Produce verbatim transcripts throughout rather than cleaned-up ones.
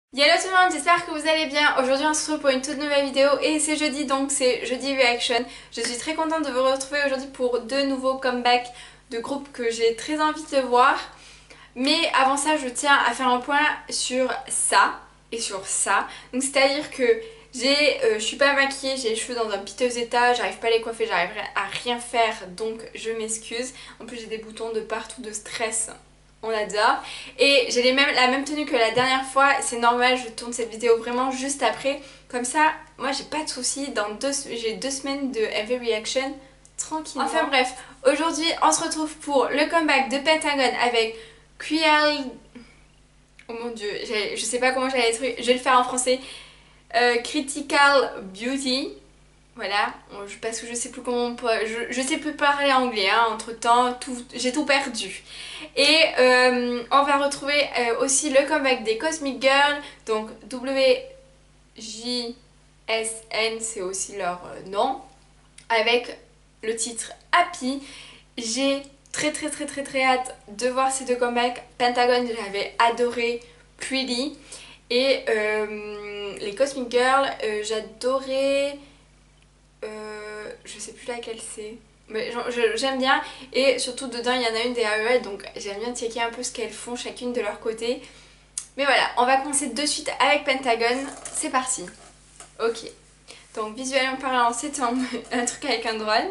Hello tout le monde, j'espère que vous allez bien. Aujourd'hui on se retrouve pour une toute nouvelle vidéo et c'est jeudi, donc c'est jeudi reaction. Je suis très contente de vous retrouver aujourd'hui pour deux nouveaux comebacks de groupes que j'ai très envie de voir. Mais avant ça, je tiens à faire un point sur ça et sur ça. Donc c'est à dire que j'ai, euh, je suis pas maquillée, j'ai les cheveux dans un piteux état, j'arrive pas à les coiffer, j'arriverai à rien faire, donc je m'excuse. En plus j'ai des boutons de partout de stress. On adore. Et j'ai les mêmes, la même tenue que la dernière fois. C'est normal, je tourne cette vidéo vraiment juste après. Comme ça, moi j'ai pas de soucis. Dans deux, j'ai deux semaines de M V Reaction tranquillement. Enfin bref, aujourd'hui on se retrouve pour le comeback de Pentagon avec Queer... Oh mon dieu, je sais pas comment j'allais être. Je vais le faire en français. Euh, Critical Beauty. Voilà, parce que je sais plus comment on peut, je, je sais plus parler anglais, hein, entre temps, tout, j'ai tout perdu. Et euh, on va retrouver euh, aussi le comeback des Cosmic Girls, donc W J S N, c'est aussi leur euh, nom, avec le titre Happy. J'ai très très très très très hâte de voir ces deux comebacks. Pentagon, j'avais adoré Pretty, et euh, les Cosmic Girls, euh, j'adorais... Euh, je sais plus laquelle c'est. Mais j'aime bien, et surtout dedans il y en a une des A E L, donc j'aime bien checker un peu ce qu'elles font chacune de leur côté. Mais voilà, on va commencer de suite avec Pentagon, c'est parti. Ok, donc visuellement parlant c'est un, un truc avec un drone.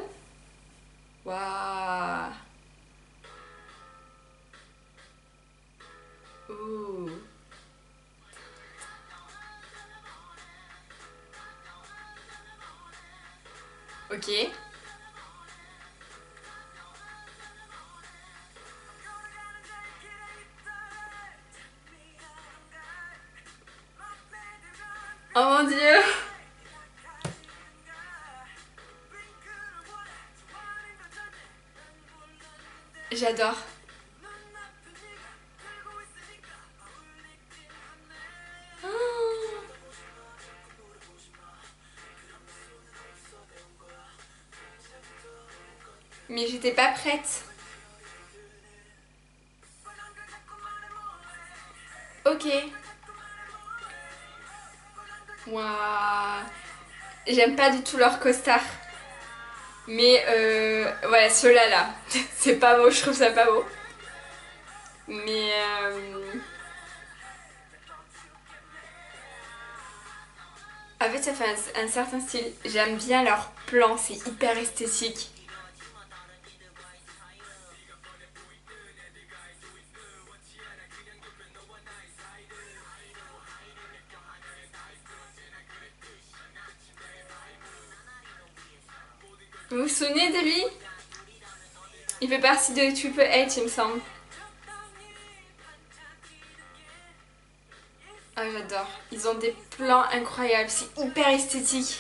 Waouh. Ouh. Ok. Oh mon dieu. J'adore. Mais j'étais pas prête. Ok. Waouh. J'aime pas du tout leur costard. Mais euh, voilà, ceux-là là, c'est pas beau, je trouve ça pas beau. Mais euh, en fait ça fait un, un certain style. J'aime bien leur plan, c'est hyper esthétique. Vous vous souvenez de lui? Il fait partie de Triple H il me semble. Ah j'adore. Ils ont des plans incroyables, c'est hyper esthétique.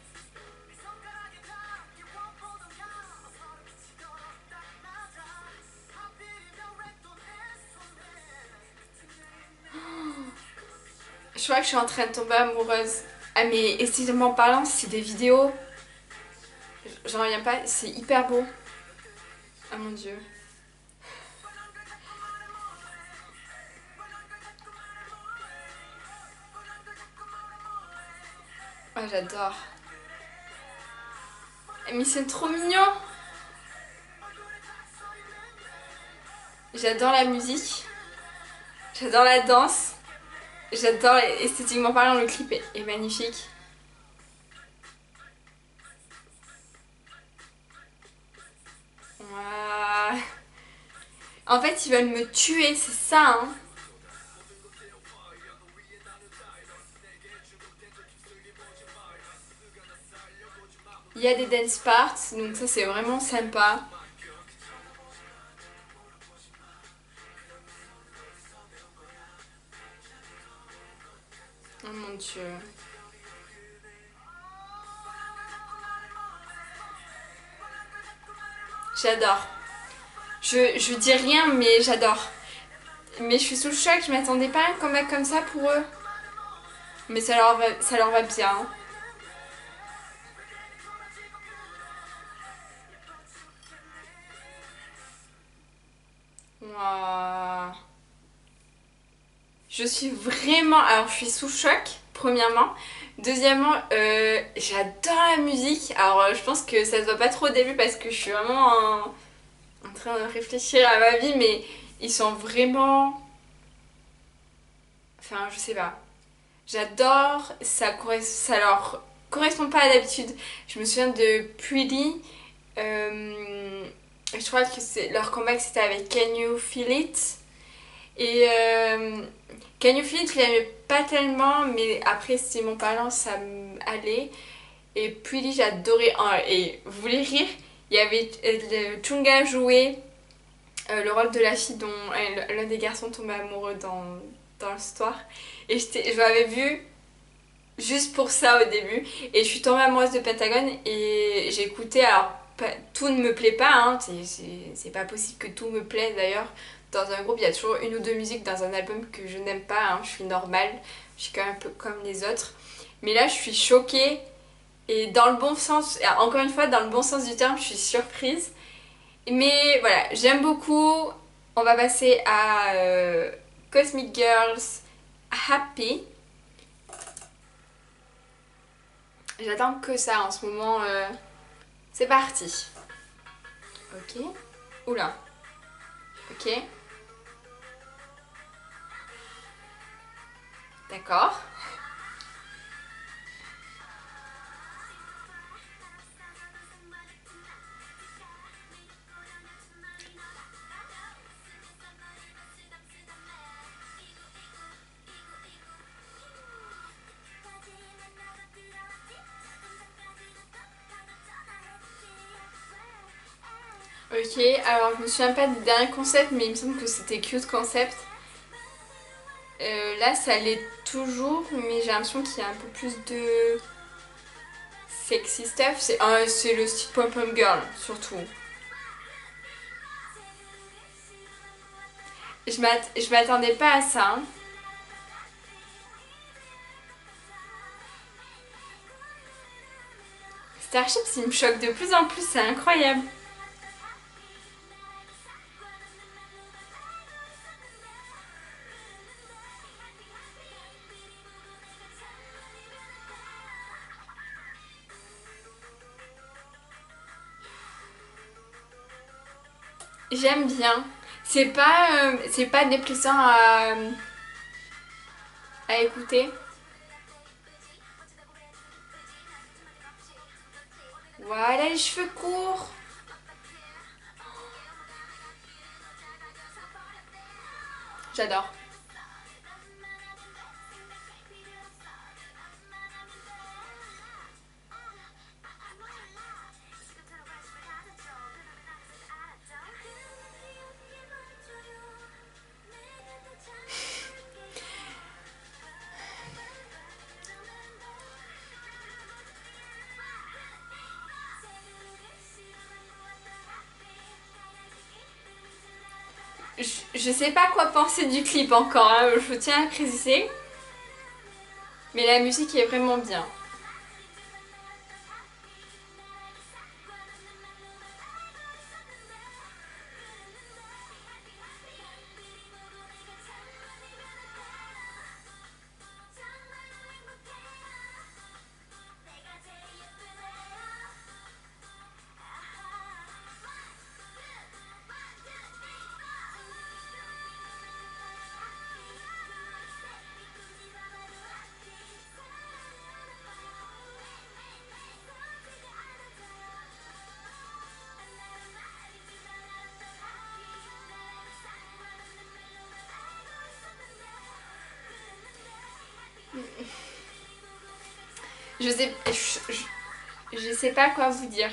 Je crois que je suis en train de tomber amoureuse. Ah mais esthétiquement parlant, c'est des vidéos. J'en reviens pas, c'est hyper beau. Ah mon dieu. Ah j'adore. Mais c'est trop mignon. J'adore la musique. J'adore la danse. J'adore esthétiquement parlant, le clip est, est magnifique. Waouh. En fait ils veulent me tuer, c'est ça hein. Il y a des dance parts, donc ça c'est vraiment sympa. Oh mon dieu. J'adore. Je, je dis rien mais j'adore. Mais je suis sous le choc, je m'attendais pas à un comeback comme ça pour eux. Mais ça leur va, ça leur va bien. Waouh. je suis vraiment... Alors je suis sous choc, premièrement. Deuxièmement, euh, j'adore la musique. Alors euh, je pense que ça se voit pas trop au début parce que je suis vraiment en, en train de réfléchir à ma vie, mais ils sont vraiment... Enfin, je sais pas. J'adore, ça, ça leur correspond pas à d'habitude. Je me souviens de Pretty. Euh, je crois que leur comeback c'était avec Can You Feel It. Et euh, Can You Feel It, je l'aimais pas tellement, mais après Simon Parlant, ça m'allait. Et Pretty, j'adorais. Et vous voulez rire, il y avait euh, Chunga jouait euh, le rôle de la fille dont euh, l'un des garçons tombait amoureux dans, dans l'histoire. Et je l'avais vu juste pour ça au début. Et je suis tombée amoureuse de Pentagon et j'ai écouté. Alors, pas, tout ne me plaît pas, hein, c'est pas possible que tout me plaise d'ailleurs. Dans un groupe, il y a toujours une ou deux musiques dans un album que je n'aime pas, hein, je suis normale, je suis quand même un peu comme les autres. Mais là, je suis choquée et dans le bon sens, encore une fois, dans le bon sens du terme, je suis surprise. Mais voilà, j'aime beaucoup. On va passer à euh, Cosmic Girls Happy. J'attends que ça en ce moment. Euh... C'est parti. Ok. Oula. Ok. D'accord. Ok, alors je me souviens pas du dernier concept, mais il me semble que c'était Cute Concept. Euh, là, ça l'est toujours, mais j'ai l'impression qu'il y a un peu plus de sexy stuff. C'est euh, le style pom-pom girl, surtout. Je m'attendais pas à ça. Hein. Starships, il me choque de plus en plus, c'est incroyable. J'aime bien. C'est pas, euh, c'est pas déplaisant à, à écouter. Voilà les cheveux courts. J'adore. Je, je sais pas quoi penser du clip encore, hein, je tiens à préciser. Mais la musique est vraiment bien. Je sais, je, je, je sais pas quoi vous dire.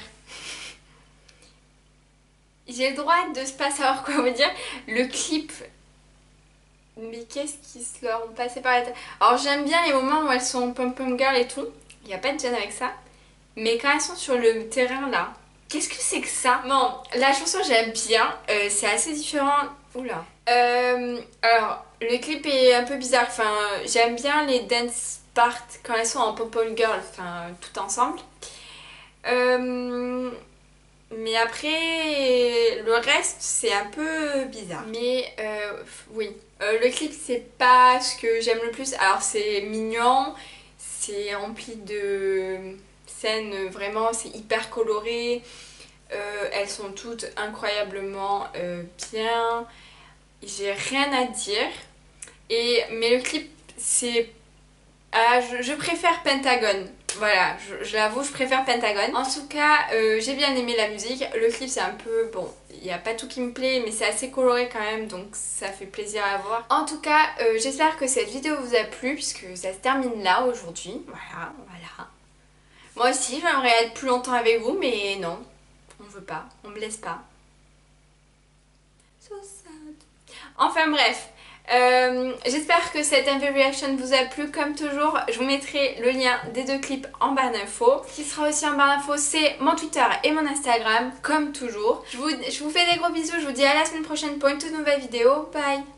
J'ai le droit de pas savoir quoi vous dire. Le clip, mais qu'est-ce qui se leur ont passé par la tête. Alors j'aime bien les moments où elles sont pom-pom girl et tout. Il n'y a pas de gêne avec ça. Mais quand elles sont sur le terrain là, qu'est-ce que c'est que ça? Bon, la chanson j'aime bien. Euh, c'est assez différent. Oula. Euh, alors, le clip est un peu bizarre. Enfin, j'aime bien les dance parts quand elles sont en pom-pom girl. Enfin, tout ensemble. Euh... Mais après, le reste, c'est un peu bizarre. Mais euh, oui, euh, le clip, c'est pas ce que j'aime le plus. Alors, c'est mignon, c'est rempli de scènes, vraiment, c'est hyper coloré. Euh, elles sont toutes incroyablement euh, bien. J'ai rien à dire. Et, mais le clip, c'est... Ah, je, je préfère Pentagon. Voilà, je, je l'avoue, je préfère Pentagon. En tout cas, euh, j'ai bien aimé la musique. Le clip, c'est un peu... Bon, il n'y a pas tout qui me plaît, mais c'est assez coloré quand même, donc ça fait plaisir à voir. En tout cas, euh, j'espère que cette vidéo vous a plu, puisque ça se termine là aujourd'hui. Voilà, voilà. Moi aussi, j'aimerais être plus longtemps avec vous, mais non. On veut pas, on me laisse pas. So sad. Enfin bref. Euh, J'espère que cette M V Reaction vous a plu. Comme toujours, je vous mettrai le lien des deux clips en barre d'infos. Ce qui sera aussi en barre d'infos, c'est mon Twitter et mon Instagram, comme toujours. Je vous, je vous fais des gros bisous, je vous dis à la semaine prochaine pour une toute nouvelle vidéo. Bye!